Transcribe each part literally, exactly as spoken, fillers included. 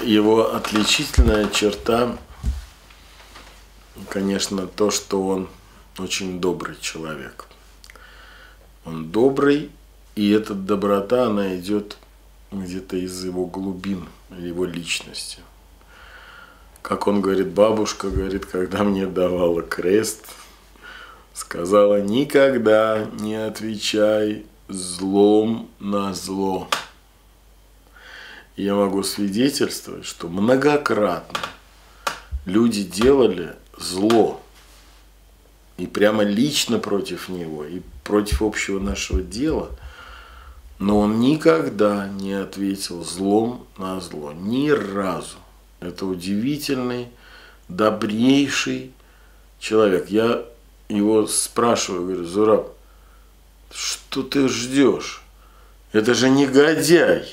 его отличительная черта, конечно, то, что он очень добрый человек. Он добрый, и эта доброта, она идет где-то из его глубин, его личности. Как он говорит, бабушка говорит, когда мне давала крест, сказала: никогда не отвечай злом на зло. И я могу свидетельствовать, что многократно люди делали зло, и прямо лично против него, и против общего нашего дела, но он никогда не ответил злом на зло, ни разу. Это удивительный, добрейший человек. Я его спрашиваю, говорю: Зураб, что ты ждешь? Это же негодяй.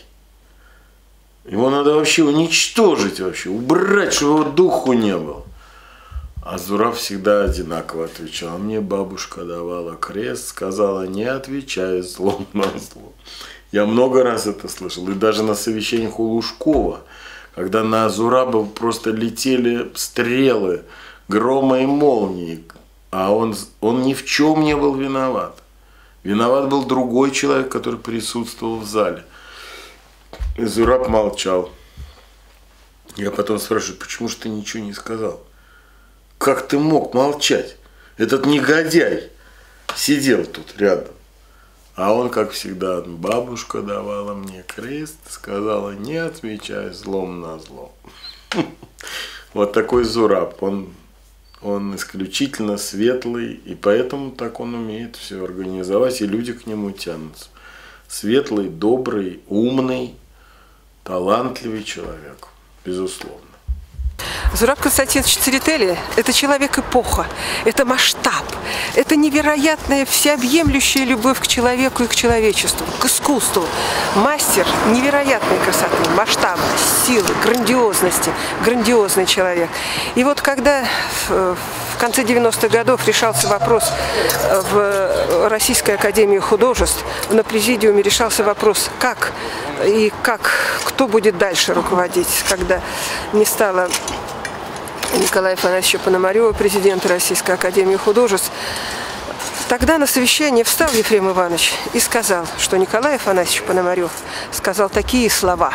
Его надо вообще уничтожить, вообще, убрать, чтобы его духу не было. А Зураб всегда одинаково отвечал: мне бабушка давала крест, сказала: не отвечай злом на зло. Я много раз это слышал, и даже на совещаниях у Лужкова, когда на Зураба просто летели стрелы, грома и молнии, а он, он ни в чем не был виноват. Виноват был другой человек, который присутствовал в зале. И Зураб молчал. Я потом спрашиваю: почему же ты ничего не сказал? Как ты мог молчать? Этот негодяй сидел тут рядом. А он, как всегда: бабушка давала мне крест, сказала: не отвечай злом на зло. Вот такой Зураб. Он, он исключительно светлый, и поэтому так он умеет все организовать, и люди к нему тянутся. Светлый, добрый, умный, талантливый человек, безусловно. Зураб Константинович Церетели – это человек-эпоха, это масштаб, это невероятная всеобъемлющая любовь к человеку и к человечеству, к искусству. Мастер невероятной красоты, масштаба, силы, грандиозности, грандиозный человек. И вот когда в конце девяностых годов решался вопрос в Российской академии художеств, на президиуме решался вопрос, как и как, кто будет дальше руководить, когда не стало Николая Афанасьевича Пономарева, президента Российской академии художеств. Тогда на совещании встал Ефрем Иванович и сказал, что Николай Афанасьевич Пономарев сказал такие слова,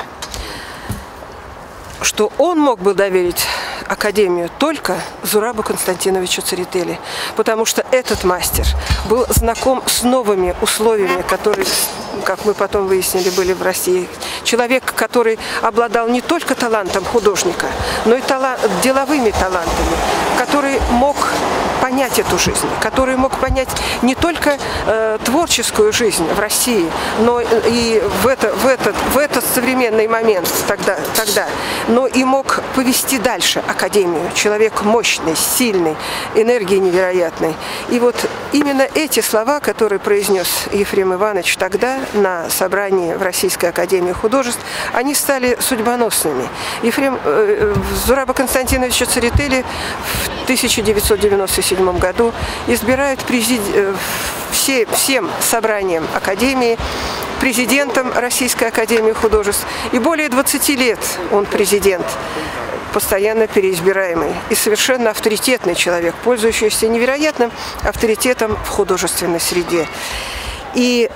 что он мог бы доверить академию только Зурабу Константиновичу Церетели, потому что этот мастер был знаком с новыми условиями, которые, как мы потом выяснили, были в России. Человек, который обладал не только талантом художника, но и талант, деловыми талантами, который мог понять эту жизнь, который мог понять не только э, творческую жизнь в России, но и в, это, в, этот, в этот современный момент тогда, тогда, но и мог повести дальше академию. Человек мощный, сильный, энергии невероятной. И вот именно эти слова, которые произнес Ефрем Иванович тогда на собрании в Российской академии художеств, они стали судьбоносными. Ефрем э, Зураба Константиновича Церетели в тысяча девятьсот девяносто седьмом году избирают президи... все, всем собранием академии президентом Российской академии художеств. И более двадцати лет он президент, постоянно переизбираемый и совершенно авторитетный человек, пользующийся невероятным авторитетом в художественной среде. И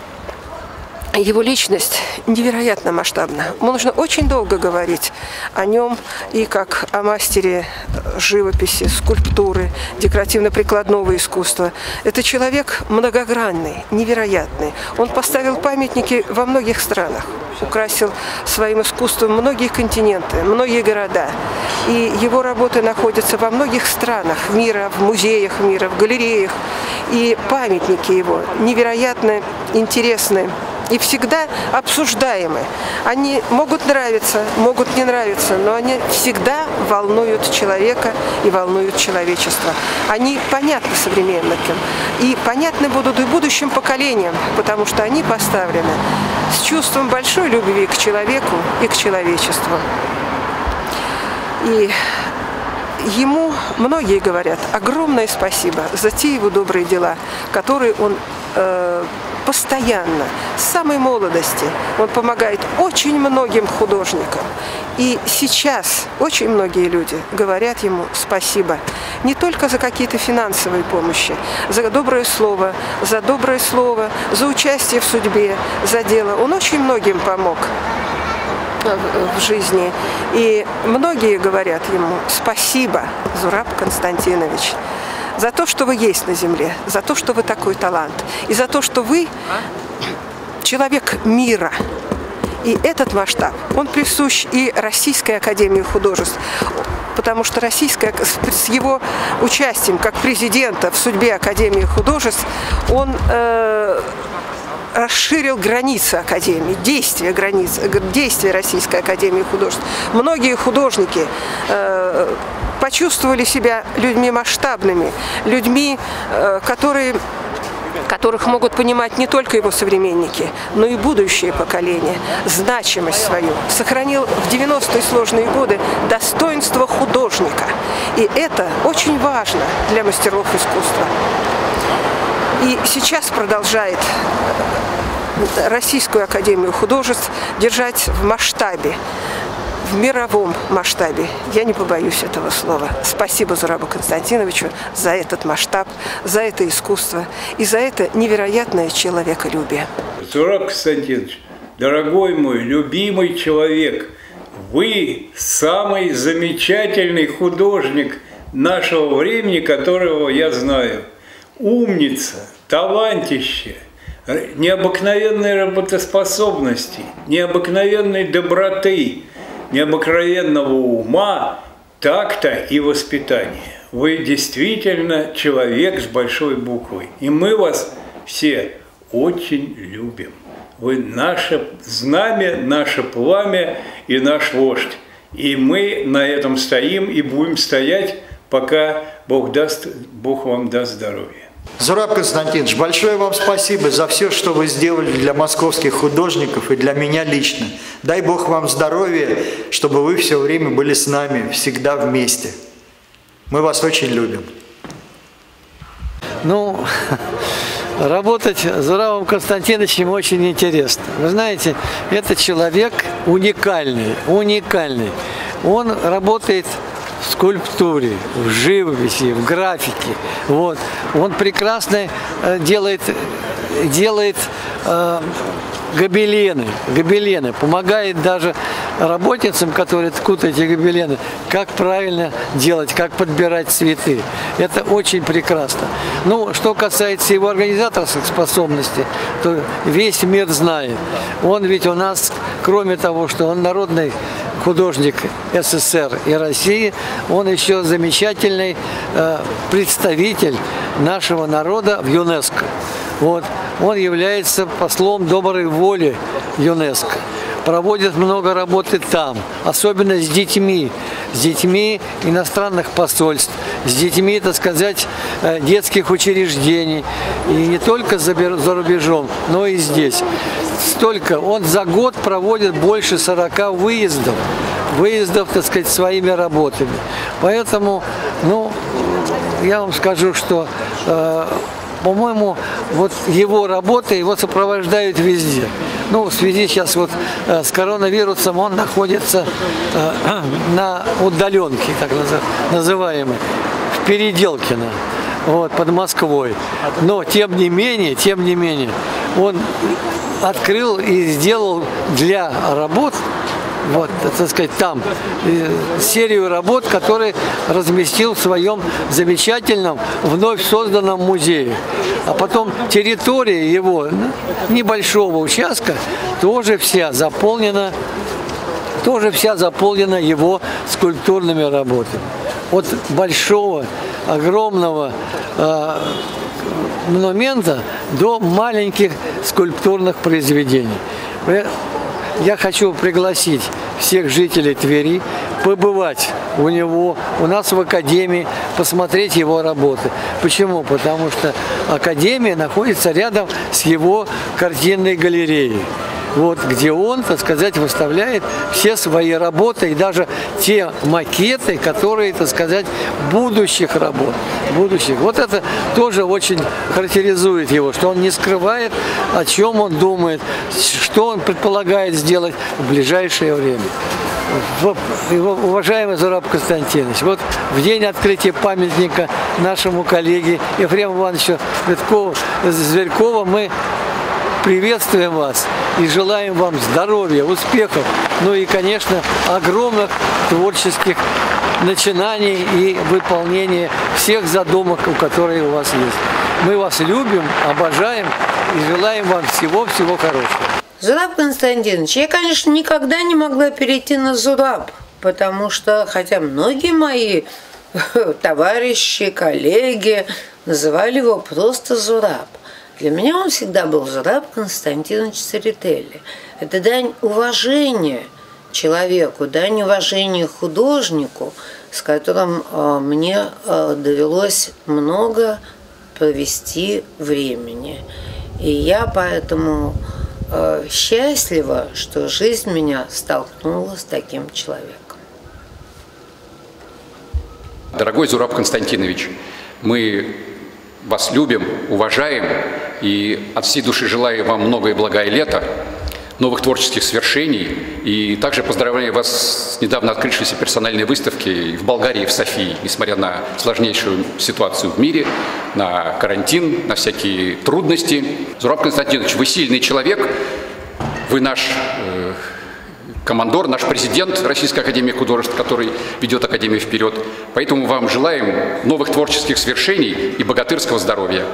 его личность невероятно масштабна. Можно очень долго говорить о нем и как о мастере живописи, скульптуры, декоративно-прикладного искусства. Это человек многогранный, невероятный. Он поставил памятники во многих странах, украсил своим искусством многие континенты, многие города. И его работы находятся во многих странах мира, в музеях мира, в галереях. И памятники его невероятно интересны и всегда обсуждаемы. Они могут нравиться, могут не нравиться, но они всегда волнуют человека и волнуют человечество. Они понятны современникам и понятны будут и будущим поколениям, потому что они поставлены с чувством большой любви к человеку и к человечеству. И ему многие говорят огромное спасибо за те его добрые дела, которые он э, постоянно, с самой молодости, он помогает очень многим художникам. И сейчас очень многие люди говорят ему спасибо не только за какие-то финансовые помощи, за доброе слово, за доброе слово, за участие в судьбе, за дело. Он очень многим помог в жизни. И многие говорят ему спасибо, Зураб Константинович, за то, что вы есть на земле, за то, что вы такой талант, и за то, что вы человек мира. И этот масштаб, он присущ и Российской академии художеств, потому что Российская, с его участием как президента в судьбе Академии художеств, он э, расширил границы Академии, действия, границ, действия Российской академии художеств. Многие художники э, почувствовали себя людьми масштабными, людьми, э, которые... которых могут понимать не только его современники, но и будущее поколение, значимость свою, сохранил в девяностые сложные годы достоинство художника. И это очень важно для мастеров искусства. И сейчас продолжает Российскую академию художеств держать в масштабе, в мировом масштабе. Я не побоюсь этого слова. Спасибо Зурабу Константиновичу за этот масштаб, за это искусство и за это невероятное человеколюбие. Зураб Константинович, дорогой мой, любимый человек, вы самый замечательный художник нашего времени, которого я знаю. Умница, талантище, необыкновенной работоспособности, необыкновенной доброты, необыкновенного ума, такта и воспитания. Вы действительно человек с большой буквы. И мы вас все очень любим. Вы наше знамя, наше пламя и наш вождь. И мы на этом стоим и будем стоять, пока Бог даст, Бог вам даст здоровья. Зураб Константинович, большое вам спасибо за все, что вы сделали для московских художников и для меня лично. Дай Бог вам здоровья, чтобы вы все время были с нами, всегда вместе. Мы вас очень любим. Ну, работать с Зурабом Константиновичем очень интересно. Вы знаете, это человек уникальный, уникальный. Он работает в скульптуре, в живописи, в графике. Вот. Он прекрасно делает, делает э, гобелены, гобелены, помогает даже работницам, которые ткут эти гобелены, как правильно делать, как подбирать цветы. Это очень прекрасно. Ну, что касается его организаторских способностей, то весь мир знает. Он ведь у нас, кроме того, что он народный художник СССР и России, он еще замечательный э, представитель нашего народа в ЮНЕСКО. Вот. Он является послом доброй воли ЮНЕСКО. Проводит много работы там, особенно с детьми, с детьми иностранных посольств, с детьми, так сказать, детских учреждений. И не только за рубежом, но и здесь. Столько, он за год проводит больше сорока выездов, выездов, так сказать, своими работами. Поэтому, ну, я вам скажу, что, э, по-моему, вот его работы его сопровождают везде. Ну, в связи сейчас вот э, с коронавирусом он находится э, на удаленке, так называемой, в Переделкино, вот, под Москвой. Но, тем не менее, тем не менее, он открыл и сделал для работ, вот, так сказать, там серию работ, которые разместил в своем замечательном вновь созданном музее. А потом территория его небольшого участка тоже вся заполнена, тоже вся заполнена его скульптурными работами. От большого, огромного э, монумента до маленьких скульптурных произведений. Я хочу пригласить всех жителей Твери побывать у него, у нас в академии, посмотреть его работы. Почему? Потому что академия находится рядом с его картинной галереей. вот, где он, так сказать, выставляет все свои работы и даже те макеты, которые, так сказать, будущих работ. Будущих. Вот это тоже очень характеризует его, что он не скрывает, о чем он думает, что он предполагает сделать в ближайшее время. Уважаемый Зураб Константинович, вот в день открытия памятника нашему коллеге Ефрему Ивановичу Зверькову мы приветствуем вас и желаем вам здоровья, успехов, ну и, конечно, огромных творческих начинаний и выполнения всех задумок, которые у вас есть. Мы вас любим, обожаем и желаем вам всего-всего хорошего. Зураб Константинович, я, конечно, никогда не могла перейти на Зураб, потому что, хотя многие мои товарищи, коллеги называли его просто Зураб, для меня он всегда был Зураб Константинович Церетели. Это дань уважения человеку, дань уважения художнику, с которым э, мне э, довелось много провести времени. И я поэтому э, счастлива, что жизнь меня столкнула с таким человеком. Дорогой Зураб Константинович, мы вас любим, уважаем и от всей души желаю вам много и благое лето, новых творческих свершений. И также поздравляю вас с недавно открывшейся персональной выставки в Болгарии, в Софии, несмотря на сложнейшую ситуацию в мире, на карантин, на всякие трудности. Зураб Константинович, вы сильный человек, вы наш э, командор, наш президент Российской академии художеств, который ведет Академию вперед. Поэтому вам желаем новых творческих свершений и богатырского здоровья.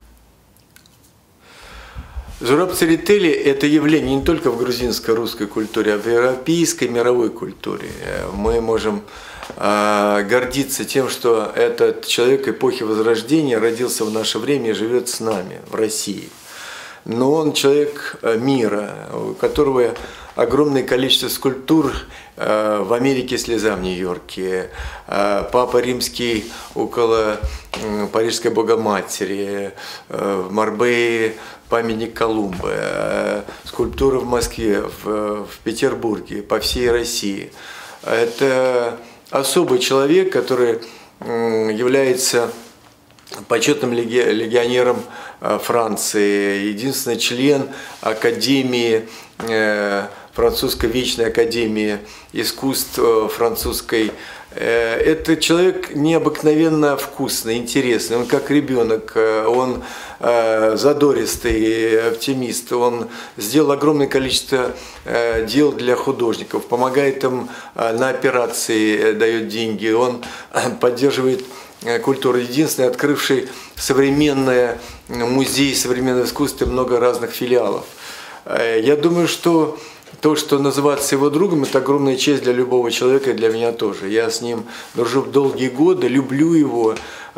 Зураб Церетели – это явление не только в грузинско-русской культуре, а в европейской, мировой культуре. Мы можем э, гордиться тем, что этот человек эпохи Возрождения родился в наше время и живет с нами в России. Но он человек мира, у которого огромное количество скульптур э, в Америке «Слеза» в Нью-Йорке, э, Папа Римский около э, Парижской Богоматери, э, в Марбее памятник Колумба, э, скульптура в Москве, в, в Петербурге, по всей России. Это особый человек, который э, является почетным легионером Франции, единственный член Академии, Французской Вечной Академии искусств французской. Это человек необыкновенно вкусный, интересный, он как ребенок, он задористый, оптимист, он сделал огромное количество дел для художников, помогает им на операции, дает деньги, он поддерживает культуру, единственный, открывший современный музей современного искусства, много разных филиалов. Я думаю, что то, что называться его другом, это огромная честь для любого человека и для меня тоже. Я с ним дружу долгие годы, люблю его,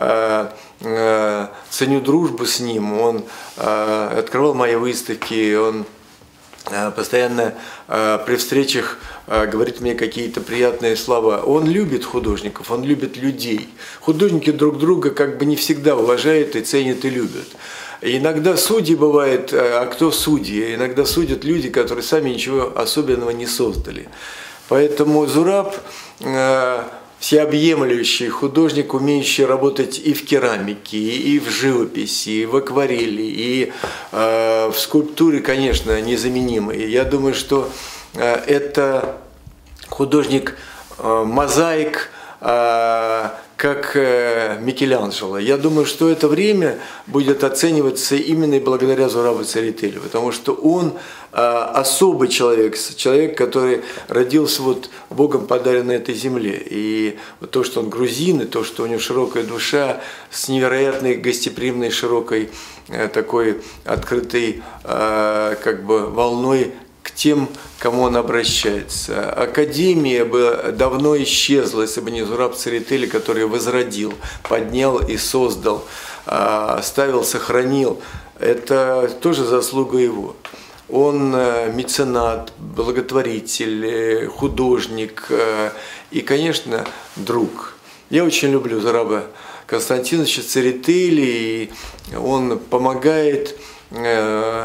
ценю дружбу с ним. Он открывал мои выставки, он постоянно при встречах говорит мне какие-то приятные слова. Он любит художников, он любит людей. Художники друг друга как бы не всегда уважают и ценят и любят. Иногда судьи бывают, а кто судьи? Иногда судят люди, которые сами ничего особенного не создали. Поэтому Зураб всеобъемлющий художник, умеющий работать и в керамике, и в живописи, и в акварели, и в скульптуре, конечно, незаменимый. Я думаю, что это художник мозаик, как Микеланджело. Я думаю, что это время будет оцениваться именно и благодаря Зурабу Церетели, потому что он особый человек, человек, который родился вот Богом подарен на этой земле. И вот то, что он грузин, и то, что у него широкая душа с невероятной гостеприимной, широкой, такой открытой как бы волной к тем, к кому он обращается. Академия бы давно исчезла, если бы не Зураб Церетели, который возродил, поднял и создал, оставил, сохранил. Это тоже заслуга его. Он меценат, благотворитель, художник и, конечно, друг. Я очень люблю Зураба Константиновича Церетели, и он помогает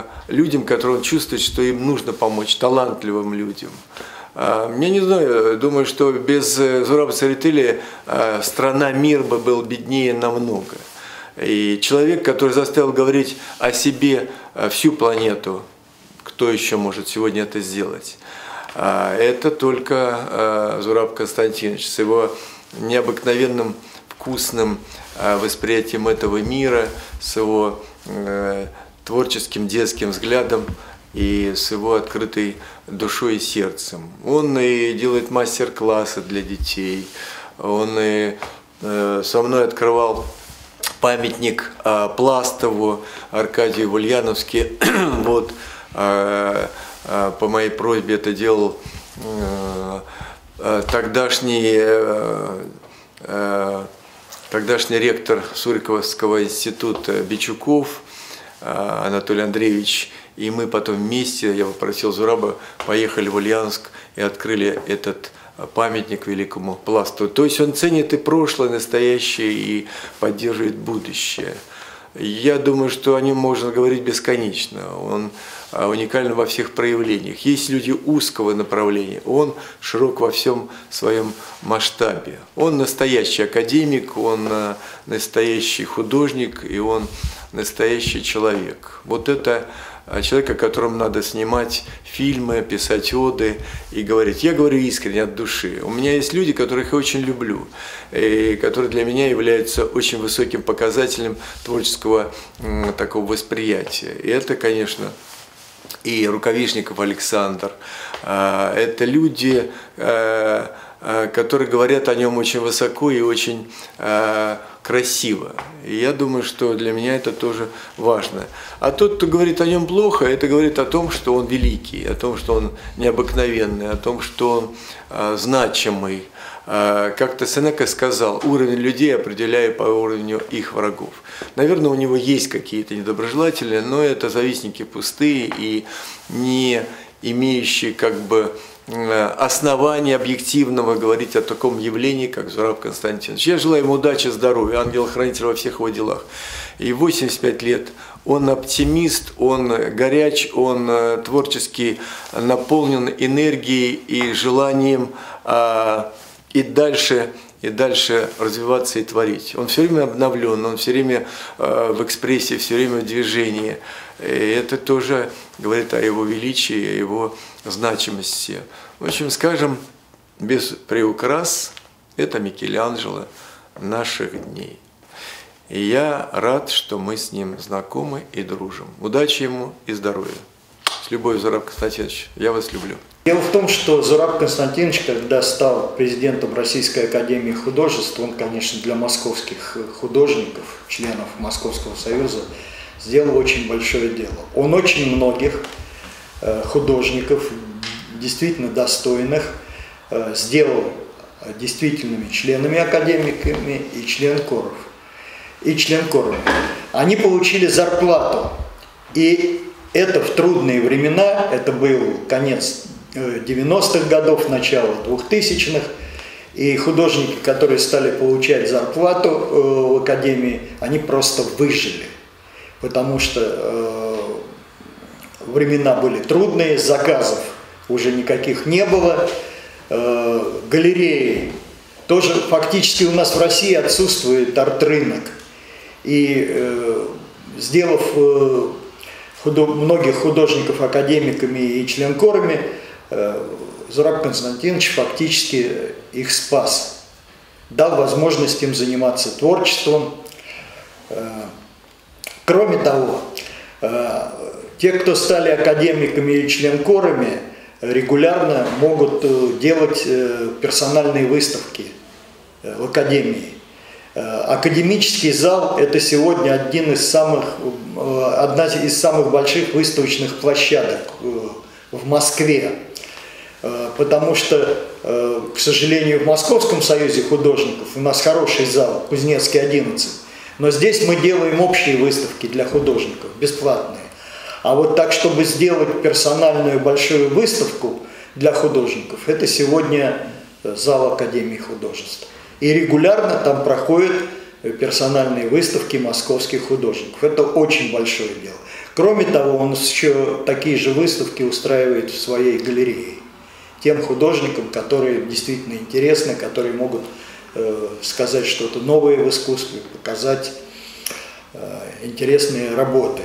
людям, которые он чувствует, что им нужно помочь, талантливым людям. Я не знаю, думаю, что без Зураба Царетели страна, мир бы был беднее намного. И человек, который заставил говорить о себе всю планету, кто еще может сегодня это сделать? Это только Зураб Константинович с его необыкновенным вкусным восприятием этого мира, с его творческим детским взглядом и с его открытой душой и сердцем. Он и делает мастер-классы для детей, он и со мной открывал памятник Пластову Аркадию в Ульяновске. Вот, по моей просьбе это делал тогдашний, тогдашний ректор Суриковского института Бичуков Анатолий Андреевич. И мы потом вместе, я попросил Зураба, поехали в Ульяновск и открыли этот памятник великому Пласту. То есть он ценит и прошлое, и настоящее, и поддерживает будущее. Я думаю, что о нем можно говорить бесконечно. Он уникален во всех проявлениях. Есть люди узкого направления, он широк во всем своем масштабе. Он настоящий академик, он настоящий художник, и он настоящий человек. Вот это человек, о котором надо снимать фильмы, писать оды и говорить. Я говорю искренне, от души. У меня есть люди, которых я очень люблю, и которые для меня являются очень высоким показателем творческого такого восприятия. И это, конечно, и Рукавишников Александр. Это люди, которые говорят о нем очень высоко и очень красиво. И я думаю, что для меня это тоже важно. А тот, кто говорит о нем плохо, это говорит о том, что он великий, о том, что он необыкновенный, о том, что он э, значимый. Э, как-то Сенека сказал, уровень людей определяю по уровню их врагов. Наверное, у него есть какие-то недоброжелатели, но это завистники пустые и не имеющие как бы основания объективного говорить о таком явлении, как Зураб Константинович. Я желаю ему удачи, здоровья, ангел-хранитель во всех его делах. И восемьдесят пять лет он оптимист, он горяч, он творчески наполнен энергией и желанием а, и дальше, и дальше развиваться и творить. Он все время обновлен, он все время а, в экспрессии, все время в движении. И это тоже говорит о его величии, о его значимости. В общем, скажем, без приукрас, это Микеланджело наших дней. И я рад, что мы с ним знакомы и дружим. Удачи ему и здоровья. С любовью, Зураб Константинович. Я вас люблю. Дело в том, что Зураб Константинович, когда стал президентом Российской академии художеств, он, конечно, для московских художников, членов Московского союза, сделал очень большое дело. Он очень многих художников, действительно достойных, сделал действительными членами академиками и член-коров. И член-коров. Они получили зарплату. И это в трудные времена, это был конец девяностых годов, начало двухтысячных, и художники, которые стали получать зарплату в академии, они просто выжили. Потому что времена были трудные, заказов уже никаких не было, галереи тоже фактически у нас в России отсутствует арт-рынок. И сделав худо- многих художников академиками и членкорами, Зураб Константинович фактически их спас, дал возможность им заниматься творчеством. Кроме того, те, кто стали академиками и членкорами, регулярно могут делать персональные выставки в академии. Академический зал – это сегодня один из самых, одна из самых больших выставочных площадок в Москве. Потому что, к сожалению, в Московском союзе художников у нас хороший зал, Кузнецкий, одиннадцать. Но здесь мы делаем общие выставки для художников, бесплатные. А вот так, чтобы сделать персональную большую выставку для художников, это сегодня зал Академии художеств. И регулярно там проходят персональные выставки московских художников. Это очень большое дело. Кроме того, он еще такие же выставки устраивает в своей галерее. Тем художникам, которые действительно интересны, которые могут э, сказать что-то новое в искусстве, показать э, интересные работы.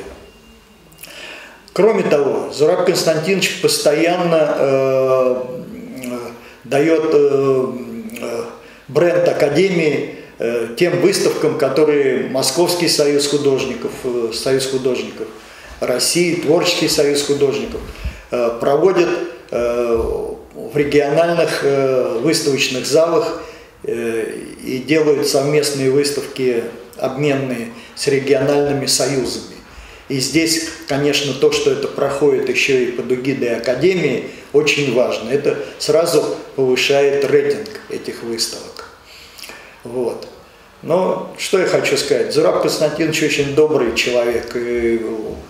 Кроме того, Зураб Константинович постоянно э, э, дает э, э, бренд Академии э, тем выставкам, которые Московский союз художников, э, Союз художников России, Творческий союз художников э, проводят э, в региональных э, выставочных залах э, и делают совместные выставки обменные с региональными союзами. И здесь, конечно, то, что это проходит еще и под эгидой Академии, очень важно. Это сразу повышает рейтинг этих выставок. Вот. Но что я хочу сказать. Зураб Константинович очень добрый человек. И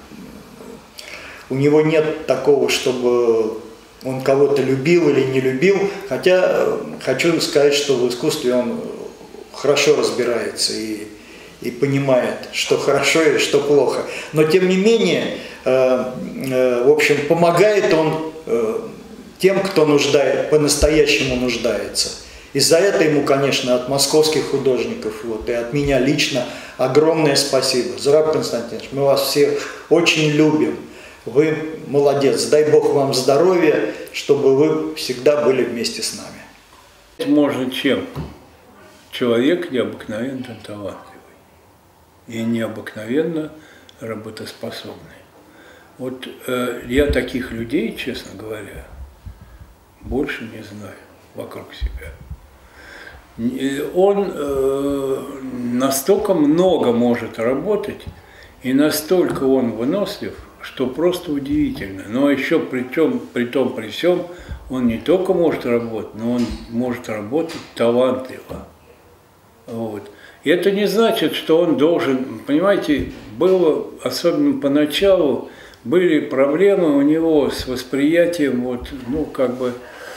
у него нет такого, чтобы он кого-то любил или не любил. Хотя хочу сказать, что в искусстве он хорошо разбирается и и понимает, что хорошо и что плохо. Но, тем не менее, э, э, в общем, помогает он э, тем, кто нуждает, по-настоящему нуждается. И за это ему, конечно, от московских художников, вот, и от меня лично огромное спасибо. Зураб Константинович, мы вас всех очень любим. Вы молодец. Дай Бог вам здоровья, чтобы вы всегда были вместе с нами. Можно чем? Человек необыкновенно талантливый и необыкновенно работоспособный. Вот э, я таких людей, честно говоря, больше не знаю вокруг себя. Он э, настолько много может работать, и настолько он вынослив, что просто удивительно. Но еще при том, при том, при всем, он не только может работать, но он может работать талантливо. Вот. И это не значит, что он должен, понимаете, было, особенно поначалу, были проблемы у него с восприятием, вот, ну, как бы,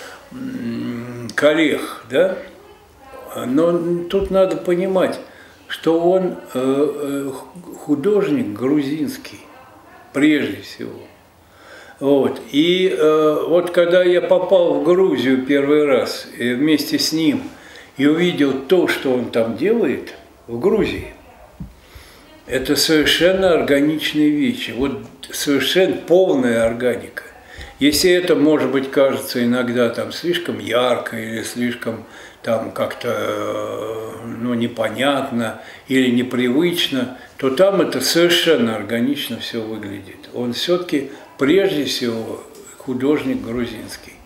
коллег, да? Но тут надо понимать, что он э, художник грузинский, прежде всего. Вот. И э, вот когда я попал в Грузию первый раз и вместе с ним, и увидел то, что он там делает в Грузии, это совершенно органичные вещи, вот совершенно полная органика. Если это, может быть, кажется иногда там слишком ярко или слишком там как-то ну, непонятно или непривычно, то там это совершенно органично все выглядит. Он все-таки прежде всего художник грузинский.